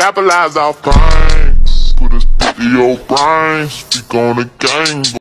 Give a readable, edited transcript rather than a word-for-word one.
capitalize off pain. Put a stick to your brain, speak on the game.